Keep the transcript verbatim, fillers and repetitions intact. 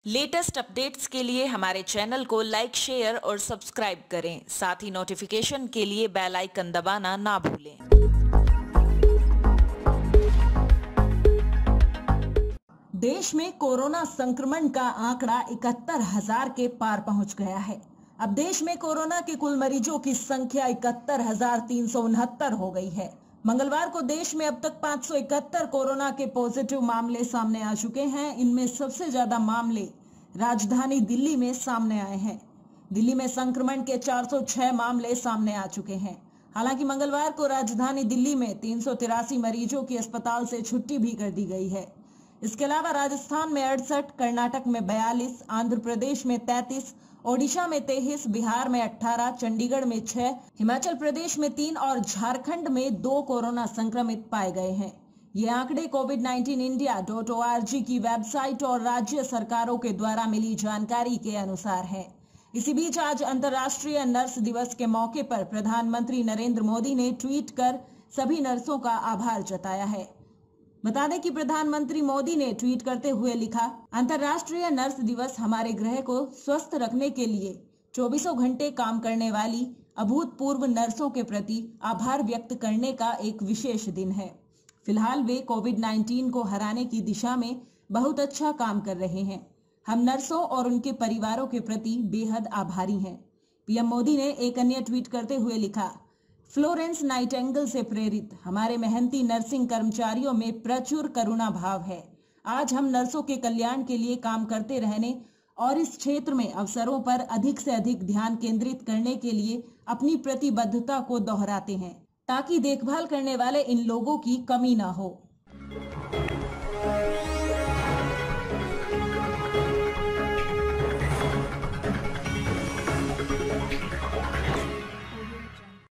Latest updates के लिए हमारे चैनल को लाइक, शेयर और सब्सक्राइब करें। साथ ही नोटिफिकेशन के लिए बेल आइकन दबाना ना भूलें। देश में कोरोना संक्रमण का आंकड़ा इकहत्तर हजार के पार पहुंच गया है। अब देश में कोरोना के कुल मरीजों की संख्या इकहत्तर हजार तीन सौ उनहत्तर हो गई है। मंगलवार को देश में अब तक पाँच सौ इकहत्तर कोरोना के पॉजिटिव मामले सामने आ चुके हैं। इनमें सबसे ज्यादा मामले राजधानी दिल्ली में सामने आए हैं। दिल्ली में संक्रमण के चार सौ छह मामले सामने आ चुके हैं। हालांकि मंगलवार को राजधानी दिल्ली में तीन सौ तिरासी मरीजों की अस्पताल से छुट्टी भी कर दी गई है। इसके अलावा राजस्थान में अड़सठ, कर्नाटक में बयालीस, आंध्र प्रदेश में तैंतीस, ओडिशा में तेईस, बिहार में अठारह, चंडीगढ़ में छह, हिमाचल प्रदेश में तीन और झारखंड में दो कोरोना संक्रमित पाए गए हैं। ये आंकड़े COVID nineteen India dot O R G की वेबसाइट और राज्य सरकारों के द्वारा मिली जानकारी के अनुसार है। इसी बीच आज अंतर्राष्ट्रीय नर्स दिवस के मौके पर प्रधानमंत्री नरेंद्र मोदी ने ट्वीट कर सभी नर्सों का आभार जताया है। बता दें कि प्रधानमंत्री मोदी ने ट्वीट करते हुए लिखा, अंतर्राष्ट्रीय नर्स दिवस हमारे ग्रह को स्वस्थ रखने के लिए चौबीसों घंटे काम करने वाली अभूतपूर्व नर्सों के प्रति आभार व्यक्त करने का एक विशेष दिन है। फिलहाल वे कोविड नाइन्टीन को हराने की दिशा में बहुत अच्छा काम कर रहे हैं। हम नर्सों और उनके परिवारों के प्रति बेहद आभारी हैं। पीएम मोदी ने एक अन्य ट्वीट करते हुए लिखा, फ्लोरेंस नाइटिंगेल से प्रेरित हमारे मेहनती नर्सिंग कर्मचारियों में प्रचुर करुणा भाव है। आज हम नर्सों के कल्याण के लिए काम करते रहने और इस क्षेत्र में अवसरों पर अधिक से अधिक ध्यान केंद्रित करने के लिए अपनी प्रतिबद्धता को दोहराते हैं, ताकि देखभाल करने वाले इन लोगों की कमी न हो।